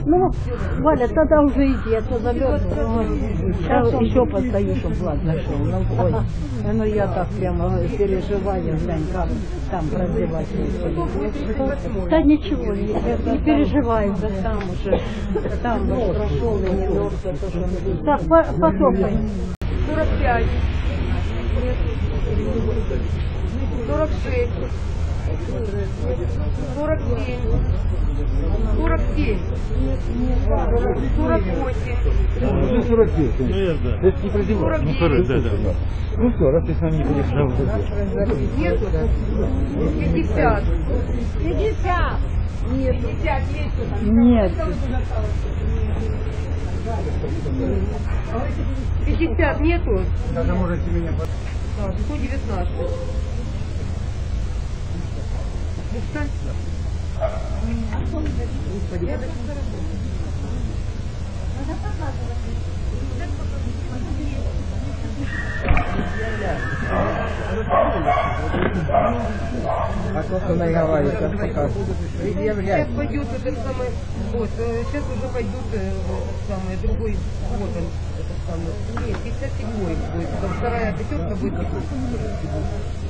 Ну, Валя, тогда уже иди, а то замерзла. Сейчас еще постою, чтобы Влад зашел. Ну, ой, ну я так прямо переживаю, глянь, как там прозевать. Да ничего, не переживай, да там уже, там прошел и не мерзко. Так, потопай. 45, 46, 47, 47, 48, Ну, 45. Это не продевать. Ну, да. Ну все, раз ты с нами не будешь нету, 50, 50. нет, 50 есть. Нет. 50 нету, Тогда можете меня... так, 119. А то, что наговаривает, сейчас пока Сейчас пойдет этот самый, вот, сейчас уже пойдет самый другой, вот он, этот самый, нет, 57-й будет, вторая пятерка будет.